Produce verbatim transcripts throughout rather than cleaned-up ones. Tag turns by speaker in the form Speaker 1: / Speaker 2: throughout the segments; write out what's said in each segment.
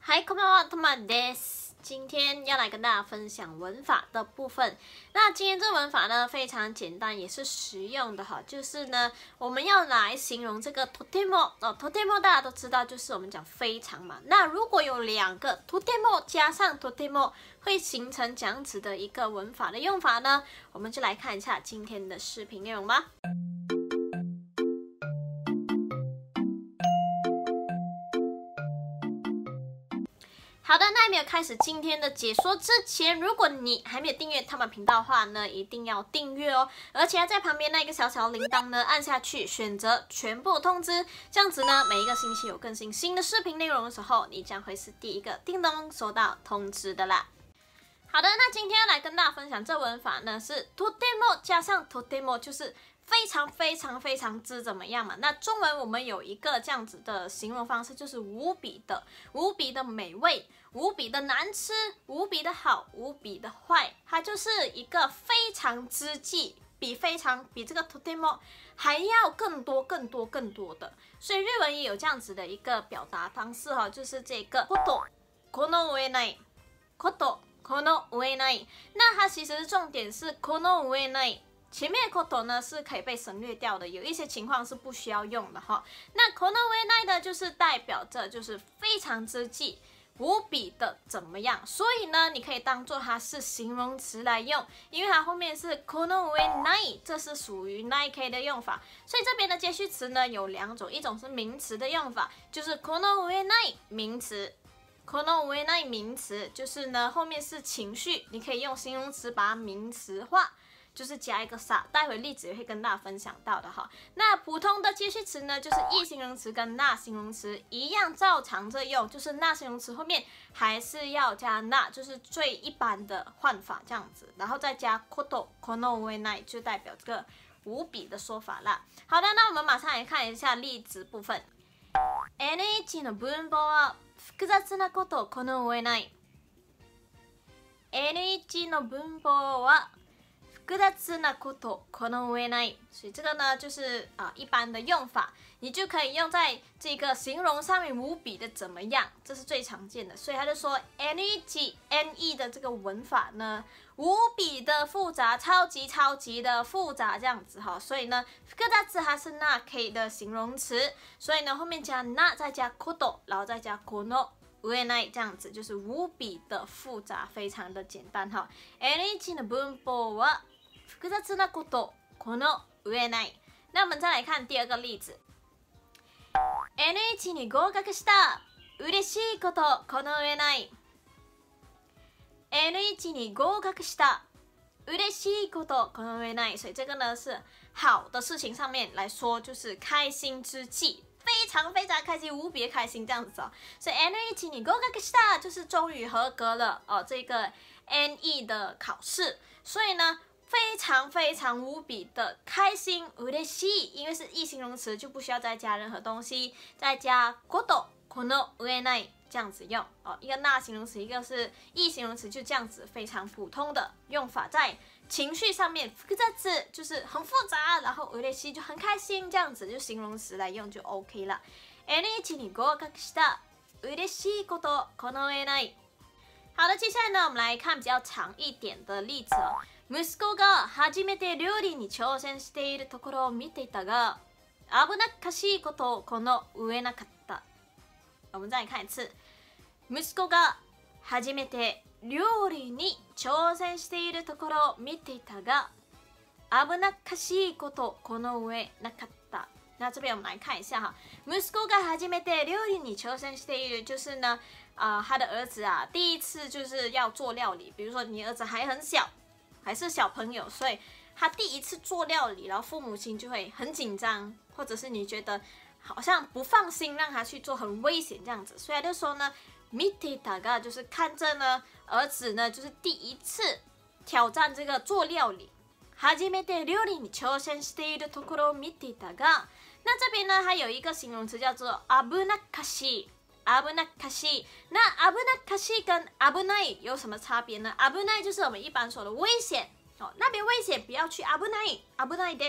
Speaker 1: 嗨，こんばんは、トマです。今天要来跟大家分享文法的部分。那今天这文法呢非常简单，也是实用的哈。就是呢，我们要来形容这个とても哦，とても大家都知道，就是我们讲非常嘛。那如果有两个とても加上とても，会形成这样子的一个文法的用法呢？我们就来看一下今天的视频内容吧。好的，那还没有开始今天的解说之前，如果你还没有订阅他们频道的话呢，一定要订阅哦。而且在旁边那个小小铃铛呢，按下去，选择全部通知，这样子呢，每一个星期有更新新的视频内容的时候，你将会是第一个叮咚收到通知的啦。好的，那今天要来跟大家分享这文法呢，是とても加上とても，就是非常非常非常之怎么样嘛？那中文我们有一个这样子的形容方式，就是无比的、无比的美味、无比的难吃、无比的好、无比的坏，它就是一个非常之际，比非常比这个とても还要更多、更多、更多的。所以日文也有这样子的一个表达方式哈，就是这个こと、この上ない、こと、この上ない。那它其实重点是この上ない。前面的 koto 呢是可以被省略掉的，有一些情况是不需要用的哈。那 kono wenai 的就是代表着就是非常之际、无比的怎么样，所以呢，你可以当做它是形容词来用，因为它后面是 kono wenai， 这是属于 nai 的用法，所以这边的接续词呢有两种，一种是名词的用法，就是 kono wenai 名词。kono wenai 名词就是呢后面是情绪，你可以用形容词把它名词化。就是加一个sa，待会例子也会跟大家分享到的哈。那普通的接续词呢，就是意形容词跟那形容词一样照常着用，就是那形容词后面还是要加那，就是最一般的换法这样子，然后再加 koto kono wenai 就代表这个无比的说法啦。好的，那我们马上来看一下例子部分。エヌエイチ の文法は複雑なことこの上ない。エヌエイチ の文法は複雑なことこの上ない，所以这个呢就是啊、呃、一般的用法，你就可以用在这个形容上面无比的怎么样，这是最常见的。所以他就说 N E G N E 的这个文法呢，无比的复杂，超级超级的复杂这样子哈。所以呢，複雑它是那 K 的形容词，所以呢后面加那再加こと，然后再加この。上ない这样子就是无比的复杂，非常的简单哈。エヌエイチ の文法は複雑なことこの上ない。那我们再来看第二个例子。エヌエイチ に合格した嬉しいことこの上ない。エヌエイチ に合格した嬉しいことこの上ない。所以这个呢是好的事情上面来说，就是开心之际。非常非常开心，无比开心这样子哦，所以 エヌエイチ に合格した就是终于合格了哦，这个 N E 的考試，所以呢非常非常无比的开心，嬉しい，因为是意形容词就不需要再加任何东西，再加こと、この上ない这样子用哦，一个那形容词，一个是意形容词，就这样子非常普通的用法在。情绪上面複雑就是很复杂，然后嬉しい就很开心，这样子就形容詞来用就 OK 了。エヌエイチ に合格した嬉しいことこの上ない。好的，接下来呢，我们来看比较长一点的例子哦。息子が初めて料理に挑戦しているところを見ていたが、危なっかしいことをこの上なかった。我们再来看一次。息子が初めて料理に挑戦しているところを見ていたが、危なっかしいことこの上なかった。那这边我们来看一下哈，息子が初めて料理に挑戦している，就是呢，啊、呃，他的儿子啊，第一次就是要做料理。比如说你儿子还很小，还是小朋友，所以他第一次做料理，然后父母亲就会很紧张，或者是你觉得好像不放心让他去做，很危险这样子，所以他就说呢。見ていたが就是看着呢，儿子呢就是第一次挑战这个做料理。初めて料理に挑戦しているところを見ていたが，那这边呢，它有一个形容词叫做危なっかしい。危なっかしい。那危なっかしい跟危ない有什么差别呢？危ない就是我们一般说的危险哦，那边危险不要去危ない、危ないです。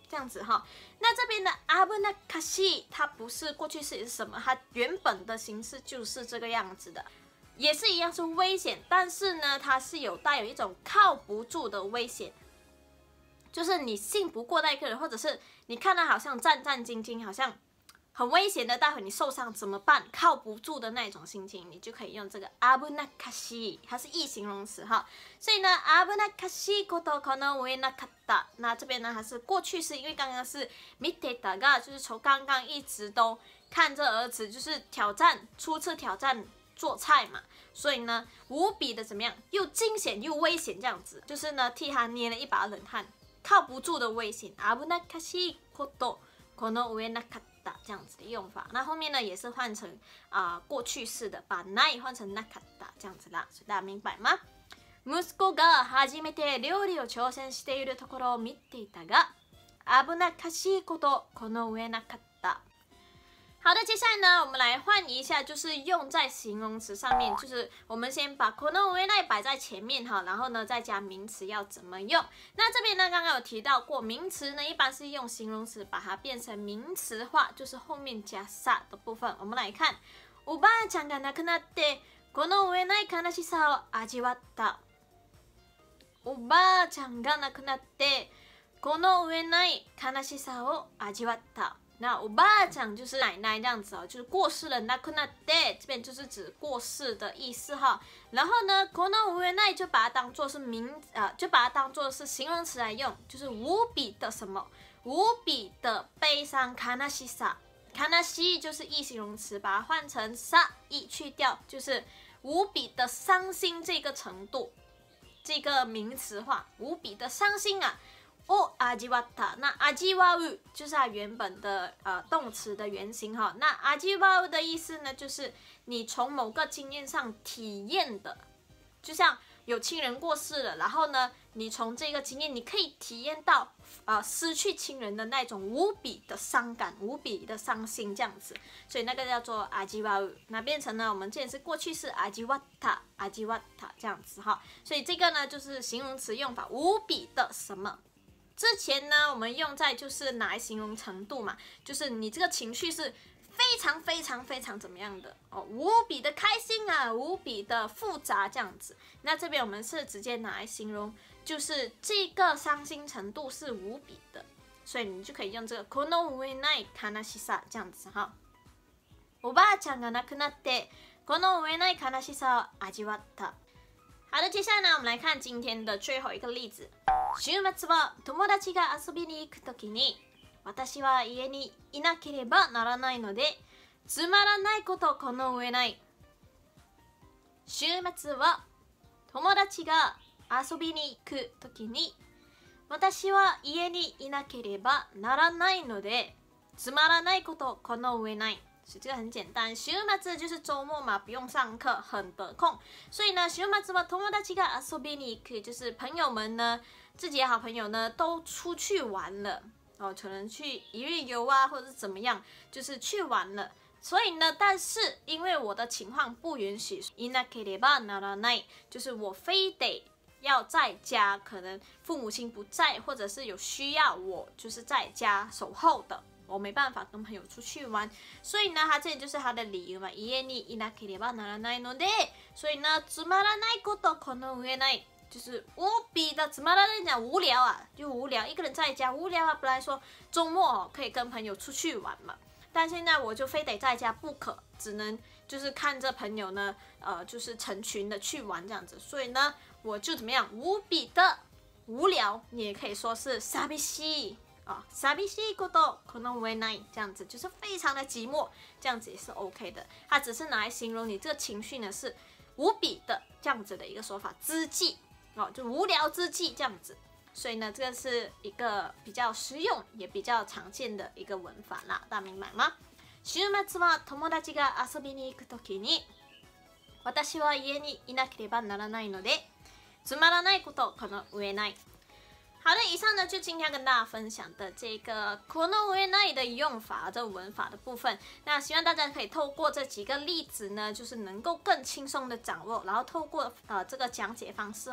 Speaker 1: 这样子哈。那这边的危なっかしい，它不是过去式，是什么？它原本的形式就是这个样子的，也是一样是危险，但是呢，它是有带有一种靠不住的危险。就是你信不过那个人，或者是你看他好像战战兢兢，好像很危险的，待会你受伤怎么办？靠不住的那种心情，你就可以用这个危なっかしい，它是意形容词哈。所以呢，危なっかしいことこの上なかった。那这边呢，它是过去式，因为刚刚是見てたが，就是从刚刚一直都看着儿子，就是挑战初次挑战做菜嘛，所以呢，无比的怎么样，又惊险又危险这样子，就是呢替他捏了一把冷汗。靠不住的危险，危なっかしいことこの上なかった这样子的用法。那后面呢也是换成啊、呃、过去式的，把ない换成なかった这样子啦，所以大家明白吗？息子が初めて料理を挑戦しているところを見ていたが、危なっかしいことこの上なかった。好的，接下来呢，我们来换一下，就是用在形容词上面，就是我们先把この上ない摆在前面哈，然后呢再加名词要怎么用。那这边呢，刚刚有提到过，名词呢一般是用形容词把它变成名词化，就是后面加さ的部分。我们来看，おばあちゃんが亡くなってこの上ない悲しさを味わった。おばあちゃんが亡くなってこの上ない悲しさを味わった。那我爸讲就是奶奶这样子哦，就是过世了。那くなって这边就是指过世的意思哈。然后呢，この上ない就把它当做是名呃，就把它当做是形容词来用，就是无比的什么，无比的悲伤。悲しさ，悲しい就是意形容词，把它换成さ一去掉，就是无比的伤心这个程度，这个名词化，无比的伤心啊。哦，味わった。那味わう就是它原本的呃动词的原型哈。那味わう的意思呢，就是你从某个经验上体验的，就像有亲人过世了，然后呢，你从这个经验你可以体验到呃失去亲人的那种无比的伤感、无比的伤心这样子，所以那个叫做味わう。那变成呢，我们之前是过去式味わった、味わった这样子哈。所以这个呢就是形容词用法，无比的什么。之前呢，我们用在就是拿来形容程度嘛，就是你这个情绪是非常非常非常怎么样的哦，无比的开心啊，无比的复杂这样子。那这边我们是直接拿来形容，就是这个伤心程度是无比的，所以你就可以用这个この上ない悲しさ这样子哈。おばあちゃんが亡くなってこの上ない悲しさを味わった。好的，接下来呢，我们来看今天的最后一个例子。週末は友達が遊びに行くときに、私は家にいなければならないので、つまらないことこの上ない。週末は友達が遊びに行くときに、私は家にいなければならないので、つまらないことこの上ない。所以这个很简单，週末就是周末嘛，不用上课，很得空。所以呢，週末は友達が遊びに行く，就是朋友们呢，自己的好朋友呢，都出去玩了哦，可能去一日游啊，或者是怎么样，就是去玩了。所以呢，但是因为我的情况不允许，いなければならない，就是我非得要在家，可能父母亲不在，或者是有需要我就是在家守候的。我没办法跟朋友出去玩，所以呢，他这里就是他的理由嘛。家にいなければならないので，所以呢，つまらないことこの上ない，就是无比的つまらない讲无聊啊，就无聊，一个人在家无聊啊。本来说周末哦可以跟朋友出去玩嘛，但现在我就非得在家不可，只能就是看着朋友呢，呃，就是成群的去玩这样子，所以呢，我就怎么样，无比的无聊，你也可以说是寂しい。啊，寂しいことこの上ない这样子，就是非常的寂寞，这样子也是 OK 的。它只是拿来形容你这个情绪呢是无比的这样子的一个说法，之际哦，就无聊之际这样子。所以呢，这个是一个比较实用也比较常见的一个文法啦，大家明白吗？週末は友達が遊びに行くときに、私は家にいなければならないので、つまらないことこの上ない。好的，以上呢就今天跟大家分享的这个この上ない的用法，这个文法的部分。那希望大家可以透过这几个例子呢，就是能够更轻松的掌握，然后透过呃这个讲解方式哦，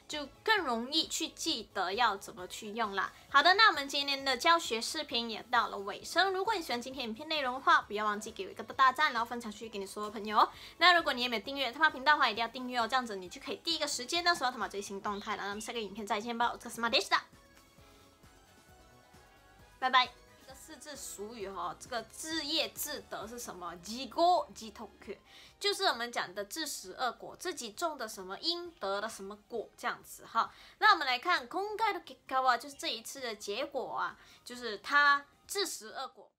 Speaker 1: 就更容易去记得要怎么去用啦。好的，那我们今天的教学视频也到了尾声。如果你喜欢今天影片内容的话，不要忘记给我一个大赞，然后分享出去给你所有朋友哦。那如果你也没有订阅他妈频道的话，一定要订阅哦，这样子你就可以第一个时间的收到他妈最新动态了。那么下个影片再见吧，我是马迪斯达，拜拜。这个四字俗语哈、哦，这个自业自得是什么？自果自得，就是我们讲的自食恶果，自己种的什么因得了什么果这样子哈。那我们来看今回の結果は，就是这一次的结果啊，就是他自食恶果。